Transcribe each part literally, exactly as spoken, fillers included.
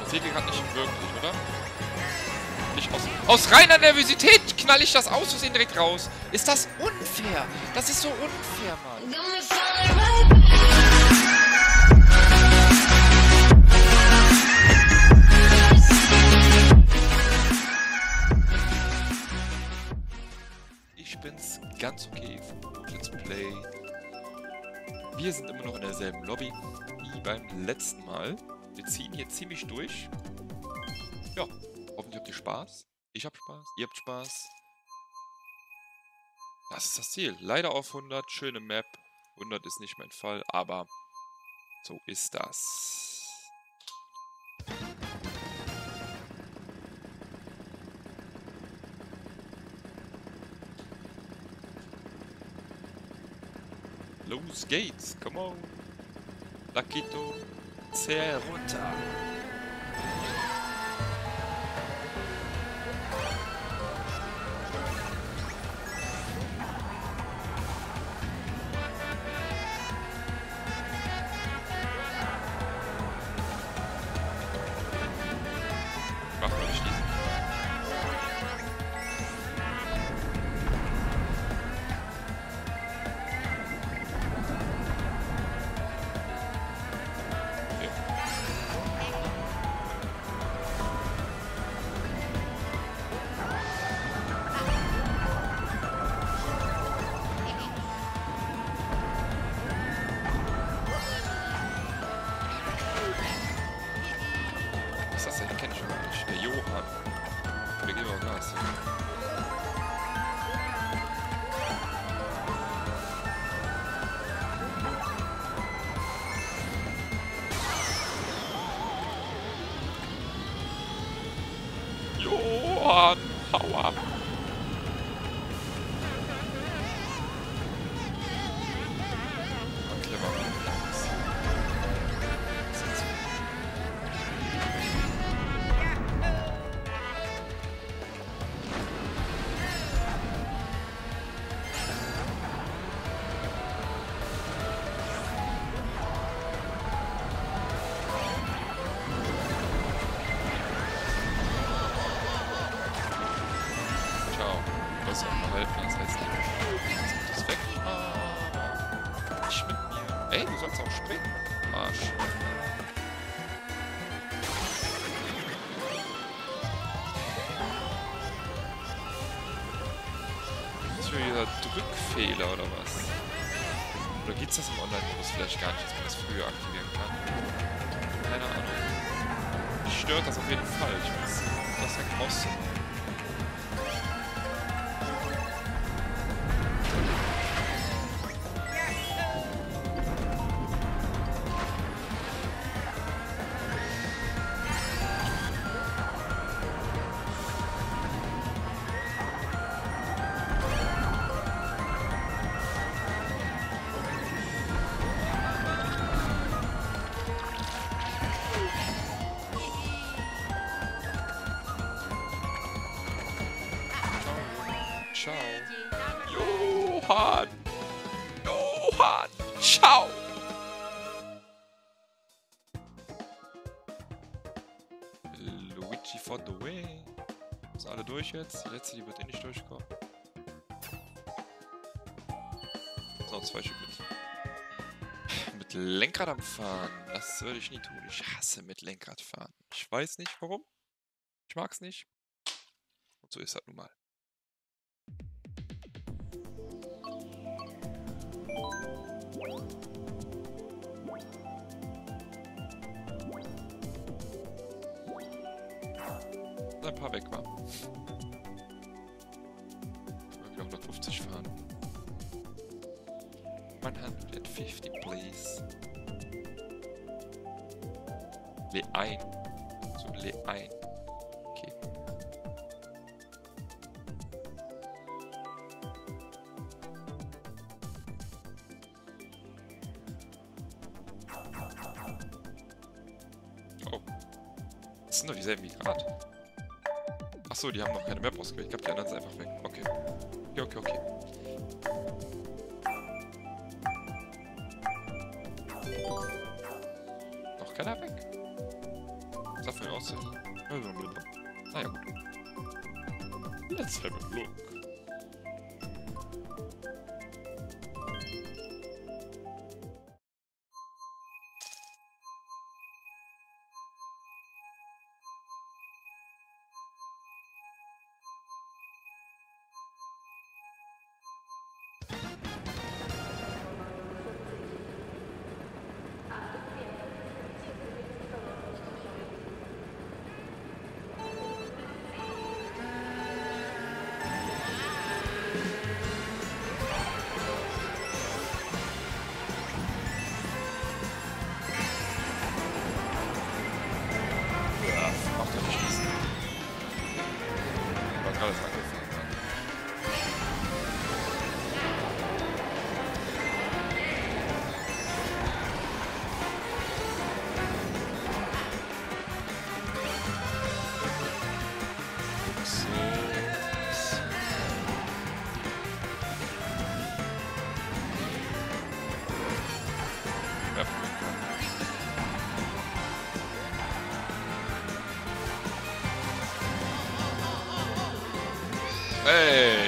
Fehlt mir gerade nicht wirklich, oder? Nicht aus, aus reiner Nervosität knall ich das aus Versehen direkt raus. Ist das unfair? Das ist so unfair, Mann. Ich bin's ganz okay von Let's Play. Wir sind immer noch in derselben Lobby wie beim letzten Mal. Wir ziehen hier ziemlich durch. Ja, hoffentlich habt ihr Spaß. Ich hab Spaß, ihr habt Spaß. Das ist das Ziel. Leider auf hundert, schöne Map. hundert ist nicht mein Fall, aber so ist das. Los geht's, come on. Lakito, zähl runter. Mach mal nicht schließen. Was ist das denn? Den kenn ich schon gar nicht. Der Johann. Der geht aber Gas. Johann, hau ab. Oh, clever. Das auch behalten, das heißt nicht. Das ist weg. Ah, nicht mit mir. Ey, du sollst auch springen. Arsch. Ist schon wieder Drückfehler oder was? Oder gibt's das im Online-Modus vielleicht gar nicht, dass man das früher aktivieren kann? Keine Ahnung. Mich stört das auf jeden Fall. Ich muss das direkt rausziehen. Ciao. Johann! Johann! Ciao! Luigi for the way. Sind alle durch jetzt? Die letzte, die wird eh nicht durchkommen. So, zwei Stück mit. Mit Lenkrad am Fahren. Das würde ich nie tun. Ich hasse mit Lenkrad fahren. Ich weiß nicht warum. Ich mag's nicht. Und so ist das nun mal. Ein paar weg war. Wir hundertfünfzig fahren. hundertfünfzig, please. Le ein. So, le ein. Okay. Oh. Das sind doch dieselben wie gerade. Achso, die haben noch keine Map ausgewählt. Ich glaube, die anderen sind einfach weg. Okay. Okay, okay, okay. Noch keiner weg. davon aus. Naja, gut. Let's have a look. Alles angefangen hat. So. Ja. Hey!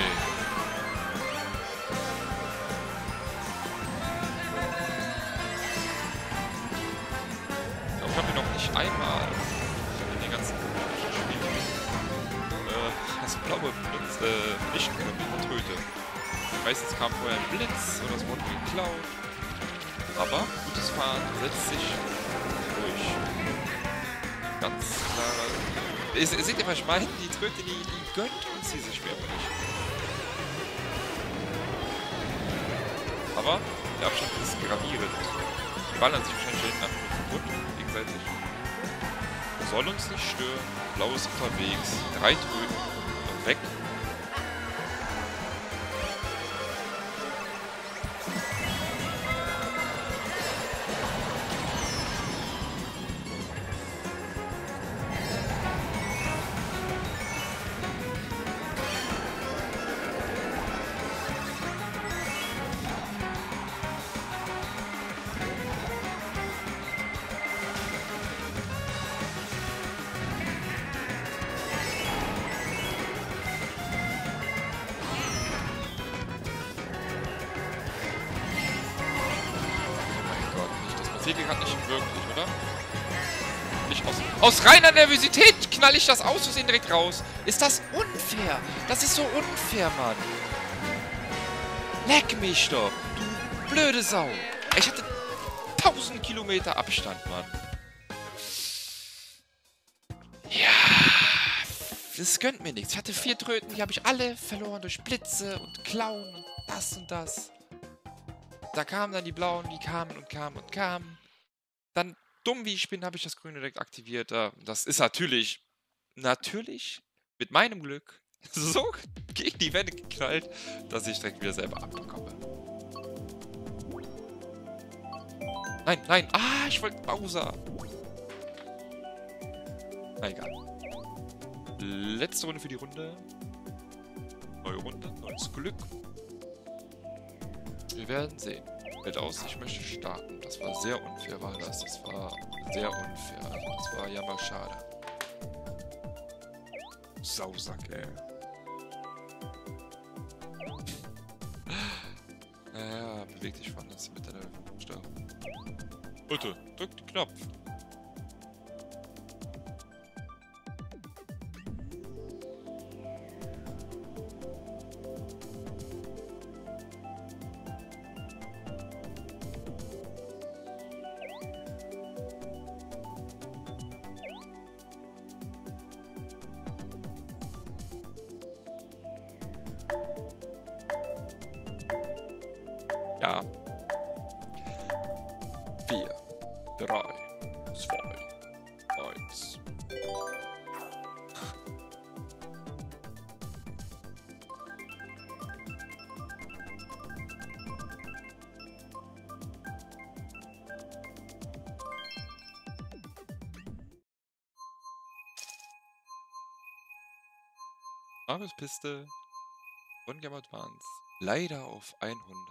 Ich habe mir noch nicht einmal in den ganzen Spielen äh, das blaue Blitz, äh, Licht genommen töte. Meistens kam vorher ein Blitz oder es wurde geklaut. Aber gutes Fahren setzt sich durch. Ganz klar. Ihr seht ihr, was ich meine? Die Tröte, die, die gönnt uns diese Spiel aber nicht. Aber der Abstand ist gravierend. Die ballern sich wahrscheinlich hinten einfach nur kaputt, gegenseitig. Soll uns nicht stören. Blau ist unterwegs. Drei Tröten und weg. Seht ihr gerade nicht wirklich, oder? Nicht aus, aus reiner Nervosität knall ich das aus Versehen direkt raus. Ist das unfair? Das ist so unfair, Mann. Leck mich doch, du blöde Sau. Ich hatte tausend Kilometer Abstand, Mann. Ja, das gönnt mir nichts. Ich hatte vier Tröten, die habe ich alle verloren durch Blitze und Klauen und das und das. Da kamen dann die Blauen, die kamen und kamen und kamen. Dann, dumm wie ich bin, habe ich das Grüne direkt aktiviert. Das ist natürlich, natürlich mit meinem Glück so gegen die Wände geknallt, dass ich direkt wieder selber abbekomme. Nein, nein. Ah, ich wollte Bowser. Na egal. Letzte Runde für die Runde. Neue Runde, neues Glück. Wir werden sehen. Hält aus, ich möchte starten. Das war sehr unfair, war das. Das war sehr unfair. Also das war ja mal schade. Sausack, ey. Naja, beweg dich woanders mit deiner Steuerung. Bitte, drück den Knopf. Ja. Vier, drei, zwei, eins. Marius-Piste von Game Advance. Leider auf hundert.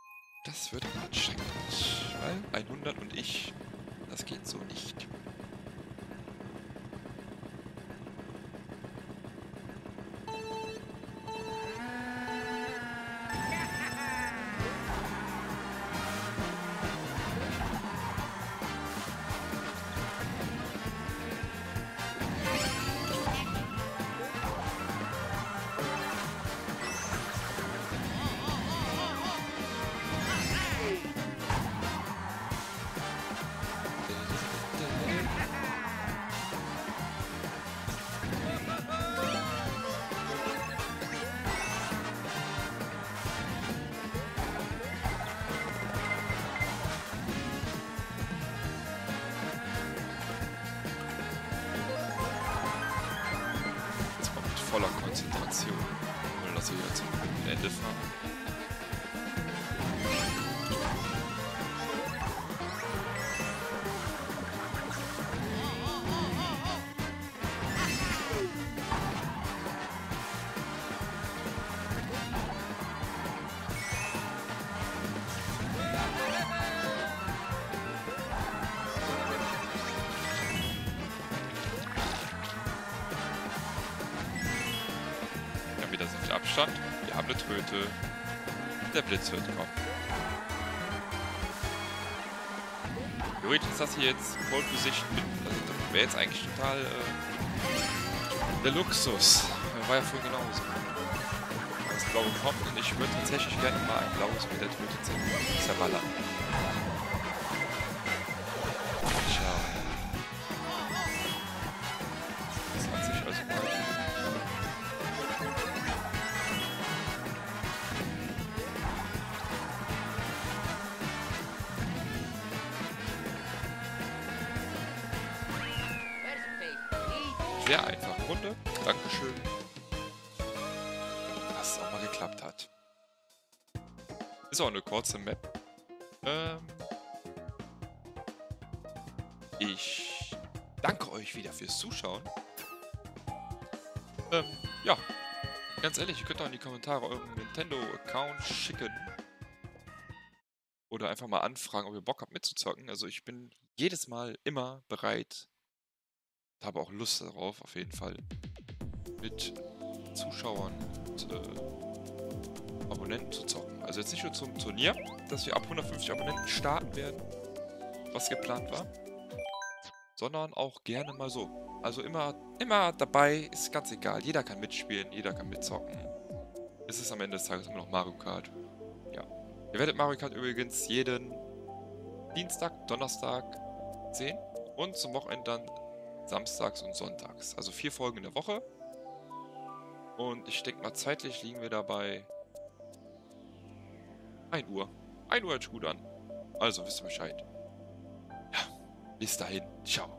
Das wird anstrengend, weil hundert und ich, das geht so nicht. voller Konzentration. Ohne dass wir jetzt zum Ende fahren. Wieder so viel Abstand. Wir haben eine Tröte. Der Blitz wird kommen. Theoretisch ist das hier jetzt Pole Position mit. Also das wäre jetzt eigentlich total äh, der Luxus. War ja vorhin genauso. Das Blaue kommt und ich würde tatsächlich gerne mal ein blaues mit der Tröte zerballern. Tja. Das hat sich also mal. Sehr einfache Runde. Dankeschön. Dass es auch mal geklappt hat. Ist auch eine kurze Map. Ähm ich danke euch wieder fürs Zuschauen. Ähm, ja. Ganz ehrlich, ihr könnt auch in die Kommentare euren Nintendo-Account schicken. Oder einfach mal anfragen, ob ihr Bock habt mitzuzocken. Also ich bin jedes Mal immer bereit. Habe auch Lust darauf, auf jeden Fall. Mit Zuschauern und äh, Abonnenten zu zocken. Also jetzt nicht nur zum Turnier, dass wir ab hundertfünfzig Abonnenten starten werden, was geplant war, sondern auch gerne mal so. Also immer, immer dabei, ist ganz egal. Jeder kann mitspielen, jeder kann mitzocken. Es ist am Ende des Tages immer noch Mario Kart. Ja. Ihr werdet Mario Kart übrigens jeden Dienstag, Donnerstag sehen und zum Wochenende dann samstags und sonntags. Also vier Folgen in der Woche. Und ich denke mal, zeitlich liegen wir dabei ein Uhr. ein Uhr hört sich gut an. Also wisst ihr Bescheid. Ja, bis dahin. Ciao.